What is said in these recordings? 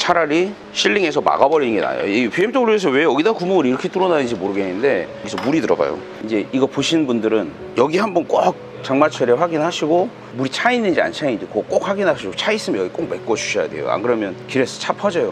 차라리 실링해서 막아버리는 게 나아요. 이 BMW에서 왜 여기다 구멍을 이렇게 뚫어놔야지 모르겠는데 여기서 물이 들어가요. 이제 이거 보시는 분들은 여기 한번 꼭 장마철에 확인하시고 물이 차 있는지 안 차 있는지 그거 꼭 확인하시고, 차 있으면 여기 꼭 메꿔 주셔야 돼요. 안 그러면 길에서 차 퍼져요.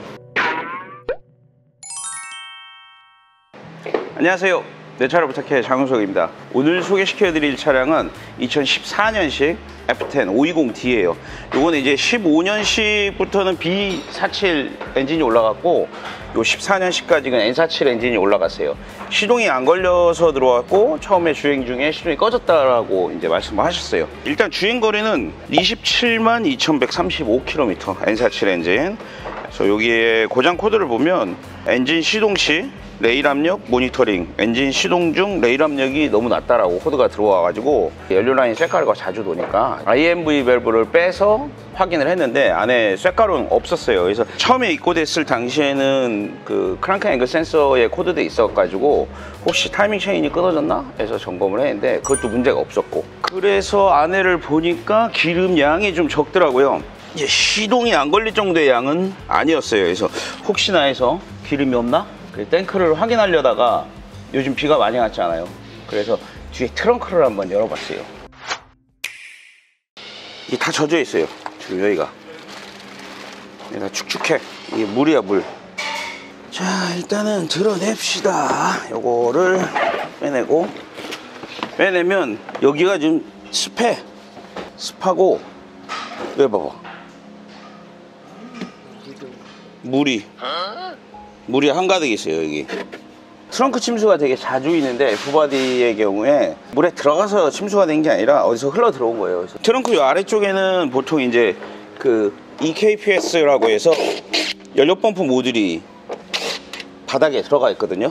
안녕하세요. 내 차를 부탁해, 장윤석입니다. 오늘 소개시켜드릴 차량은 2014년식 F10 520D예요. 요거는 이제 15년식부터는 B47 엔진이 올라갔고, 요 14년식까지는 N47 엔진이 올라갔어요. 시동이 안 걸려서 들어왔고, 처음에 주행 중에 시동이 꺼졌다라고 이제 말씀하셨어요. 일단 주행 거리는 27만 2135km, N47 엔진. 그래서 여기에 고장 코드를 보면 엔진 시동 시 레일 압력 모니터링, 엔진 시동 중 레일 압력이 너무 낮다라고 코드가 들어와가지고 연료 라인 쇳가루가 자주 도니까 IMV 밸브를 빼서 확인을 했는데 안에 쇳가루는 없었어요. 그래서 처음에 입고됐을 당시에는 그 크랑크 앵글 센서에 코드돼 있어가지고 혹시 타이밍 체인이 끊어졌나 해서 점검을 했는데 그것도 문제가 없었고, 그래서 안에를 보니까 기름 양이 좀 적더라고요. 이제 시동이 안 걸릴 정도의 양은 아니었어요. 그래서 혹시나 해서 기름이 없나? 탱크를 확인하려다가 요즘 비가 많이 왔잖아요. 그래서 뒤에 트렁크를 한번 열어봤어요. 이게 다 젖어 있어요. 지금 여기가 다 축축해. 이게 물이야, 물. 자, 일단은 드러냅시다. 요거를 빼내면 여기가 지금 습해. 습하고 여기 봐봐, 물이 한가득 있어요. 여기 트렁크 침수가 되게 자주 있는데 F바디의 경우에 물에 들어가서 침수가 된 게 아니라 어디서 흘러 들어온 거예요. 그래서 트렁크 요 아래쪽에는 보통 이제 그 EKPS라고 해서 연료 펌프 모듈이 바닥에 들어가 있거든요.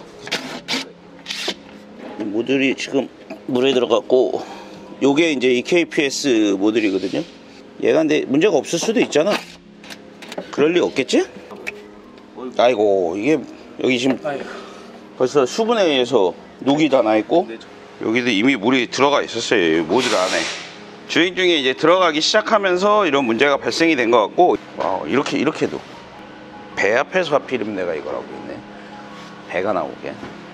이 모듈이 지금 물에 들어갔고, 요게 이제 EKPS 모듈이거든요. 얘가 근데 문제가 없을 수도 있잖아. 그럴 리 없겠지? 아이고, 이게 여기 지금 벌써 수분에 의해서 녹이 다 나 있고, 여기도 이미 물이 들어가 있었어요. 모듈 안에. 주행 중에 이제 들어가기 시작하면서 이런 문제가 발생이 된 것 같고, 이렇게도 배 앞에서 하필이면 내가 이거라고 있네. 배가 나오게.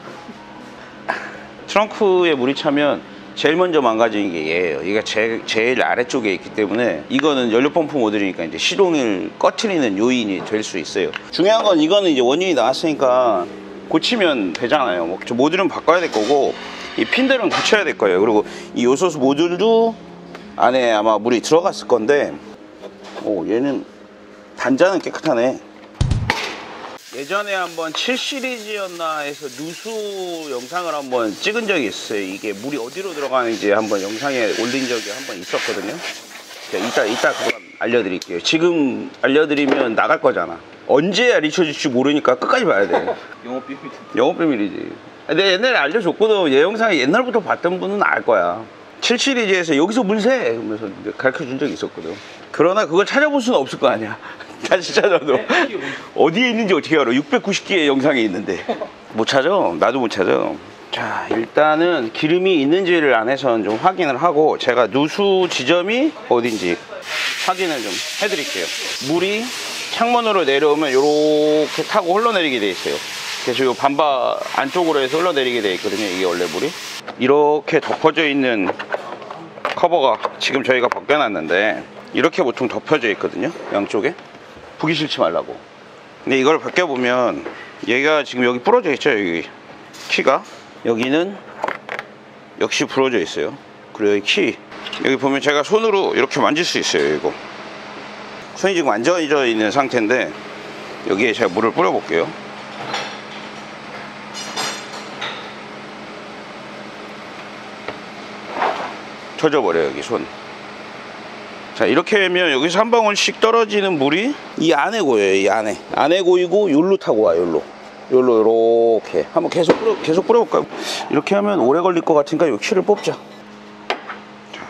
트렁크에 물이 차면 제일 먼저 망가지는 게 얘예요. 얘가 제일 아래쪽에 있기 때문에 이거는 연료 펌프 모듈이니까 이제 시동을 꺼트리는 요인이 될 수 있어요. 중요한 건 이거는 이제 원인이 나왔으니까 고치면 되잖아요. 뭐 저 모듈은 바꿔야 될 거고, 이 핀들은 고쳐야 될 거예요. 그리고 이 요소수 모듈도 안에 아마 물이 들어갔을 건데, 오, 얘는 단자는 깨끗하네. 예전에 한번 7 시리즈였나 해서 누수 영상을 한번 찍은 적이 있어요. 이게 물이 어디로 들어가는지 한번 영상에 올린 적이 한번 있었거든요. 이따 그거 알려드릴게요. 지금 알려드리면 나갈 거잖아. 언제 알려줄지 모르니까 끝까지 봐야 돼. 영업 비밀이지. 내가 옛날에 알려줬거든. 얘 영상에 옛날부터 봤던 분은 알 거야. 7 시리즈에서 여기서 물 새! 그러면서 가르쳐 준 적이 있었거든. 그러나 그걸 찾아볼 수는 없을 거 아니야. 다시 찾아도 어디에 있는지 어떻게 알아? 690개의 영상이 있는데 못 찾아. 나도 못 찾아. 자, 일단은 기름이 있는지를 안에서는 좀 확인을 하고, 제가 누수 지점이 어딘지 확인을 좀 해드릴게요. 물이 창문으로 내려오면 이렇게 타고 흘러내리게 돼 있어요. 그래서 이 반바 안쪽으로 해서 흘러내리게 돼 있거든요. 이게 원래 물이 이렇게 덮어져 있는 커버가 지금 저희가 벗겨놨는데 이렇게 보통 덮여져 있거든요. 양쪽에 보기 싫지 말라고. 근데 이걸 벗겨보면 얘가 지금 여기 부러져 있죠. 여기 키가 여기는 역시 부러져 있어요. 그리고 여기 키 여기 보면 제가 손으로 이렇게 만질 수 있어요. 이거 손이 지금 앉아져 있는 상태인데 여기에 제가 물을 뿌려 볼게요. 젖어버려요. 여기 손. 자, 이렇게 하면 여기서 한 방울씩 떨어지는 물이 이 안에 고여요. 이 안에 고이고 요로 타고 와요. 요로 이렇게 한번 계속 뿌려볼까요? 이렇게 하면 오래 걸릴 것 같으니까 요 키를 뽑자. 자.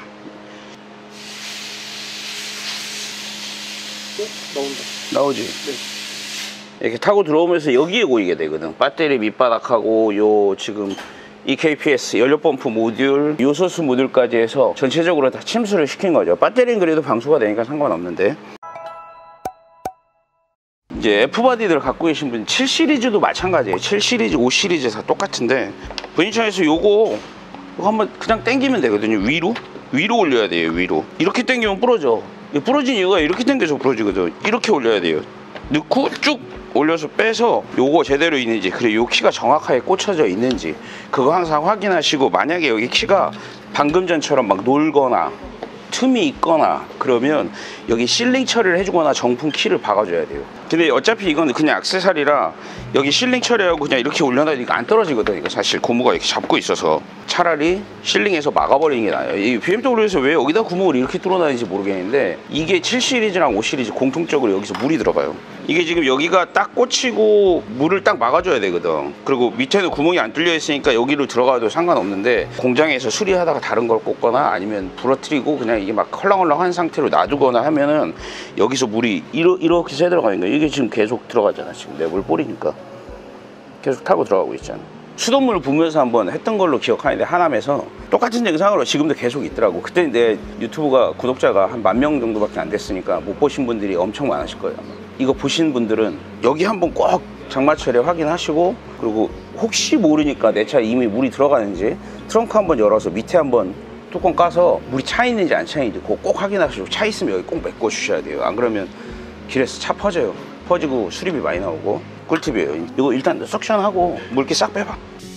나오지? 네. 이렇게 타고 들어오면서 여기에 고이게 되거든. 배터리 밑바닥하고 요 지금 EKPS 연료펌프 모듈, 요소수 모듈까지 해서 전체적으로 다 침수를 시킨 거죠. 배터리는 그래도 방수가 되니까 상관없는데 이제 F바디들 갖고 계신 분 7 시리즈도 마찬가지예요. 7 시리즈, 5 시리즈 다 똑같은데 분이차에서 요거 한번 그냥 당기면 되거든요. 위로 올려야 돼요. 위로 이렇게 당기면 부러져. 부러진 이유가 이렇게 당겨서 부러지거든. 이렇게 올려야 돼요. 넣고 쭉 올려서 빼서 요거 제대로 있는지, 그리고 요 키가 정확하게 꽂혀져 있는지 그거 항상 확인하시고, 만약에 여기 키가 방금 전처럼 막 놀거나 틈이 있거나 그러면 여기 실링 처리를 해주거나 정품 키를 박아줘야 돼요. 근데 어차피 이건 그냥 액세서리라 여기 실링 처리하고 그냥 이렇게 올려놔도 안 떨어지거든. 이거 사실 고무가 이렇게 잡고 있어서 차라리 실링해서 막아버리는 게 나아요. 이 BMW에서 왜 여기다 구멍을 이렇게 뚫어놔는지 모르겠는데, 이게 7 시리즈랑 5 시리즈 공통적으로 여기서 물이 들어가요. 이게 지금 여기가 딱 꽂히고 물을 딱 막아줘야 되거든. 그리고 밑에는 구멍이 안 뚫려 있으니까 여기로 들어가도 상관없는데, 공장에서 수리하다가 다른 걸 꽂거나 아니면 부러뜨리고 그냥 이게 막 헐렁헐렁한 상태로 놔두거나 하면은 여기서 물이 이렇게 새 들어가는 거예요. 이게 지금 계속 들어가잖아. 지금 내 물 뿌리니까 계속 타고 들어가고 있잖아. 수돗물 부으면서 한번 했던 걸로 기억하는데, 하남에서 똑같은 영상으로 지금도 계속 있더라고. 그때 내 유튜브가 구독자가 한 10,000명 정도밖에 안 됐으니까 못 보신 분들이 엄청 많으실 거예요. 이거 보신 분들은 여기 한번 꼭 장마철에 확인하시고, 그리고 혹시 모르니까 내 차에 이미 물이 들어가는지 트렁크 한번 열어서 밑에 한번 뚜껑 까서 물이 차 있는지 안 차 있는지 그거 꼭 확인하시고, 차 있으면 여기 꼭 메꿔 주셔야 돼요. 안 그러면 길에서 차 퍼져요. 퍼지고 수리비 많이 나오고. 꿀팁이에요. 이거 일단 석션하고 물기 싹 빼봐.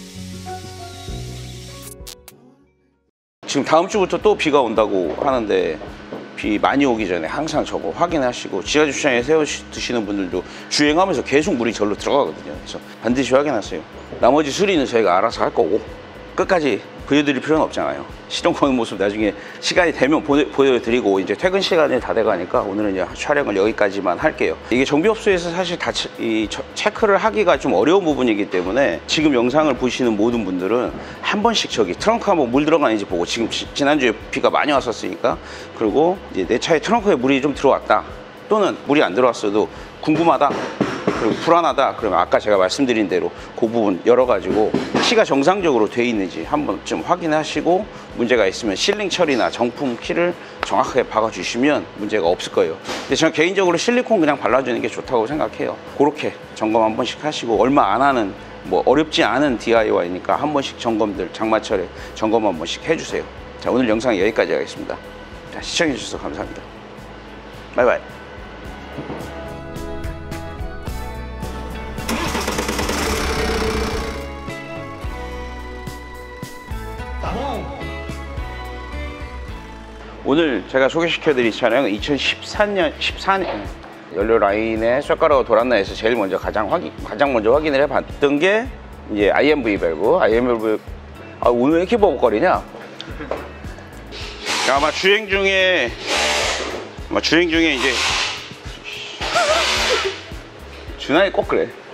지금 다음 주부터 또 비가 온다고 하는데, 비 많이 오기 전에 항상 저거 확인하시고, 지하 주차장에 세워 두시는 분들도 주행하면서 계속 물이 절로 들어가거든요. 그래서 반드시 확인하세요. 나머지 수리는 저희가 알아서 할 거고, 끝까지 보여드릴 필요는 없잖아요. 시동 거는 모습 나중에 시간이 되면 보여드리고, 이제 퇴근 시간이 다 돼가니까 오늘은 이제 촬영을 여기까지만 할게요. 이게 정비업소에서 사실 다 체크를 하기가 좀 어려운 부분이기 때문에, 지금 영상을 보시는 모든 분들은 한 번씩 저기 트렁크 한번 물 들어가는지 보고, 지금 지난주에 비가 많이 왔었으니까, 그리고 이제 내 차에 트렁크에 물이 좀 들어왔다, 또는 물이 안 들어왔어도 궁금하다, 그리고 불안하다, 그러면 아까 제가 말씀드린 대로 그 부분 열어가지고 키가 정상적으로 돼 있는지 한번 좀 확인하시고, 문제가 있으면 실링 처리나 정품 키를 정확하게 박아주시면 문제가 없을 거예요. 근데 저는 개인적으로 실리콘 그냥 발라주는 게 좋다고 생각해요. 그렇게 점검 한 번씩 하시고, 얼마 안 하는 뭐 어렵지 않은 DIY니까 한 번씩 점검들 장마철에 점검 한 번씩 해주세요. 자, 오늘 영상 여기까지 하겠습니다. 자, 시청해주셔서 감사합니다. 바이바이. 오늘 제가 소개시켜드릴 차량은 2014년 연료 라인에 쇳가루가 돌았나 해서 제일 먼저 가장 먼저 확인을 해봤던 게 이제 IMV 밸브. 오늘 왜 이렇게 버벅거리냐? 아마 주행 중에 이제 준하이 꼭 그래.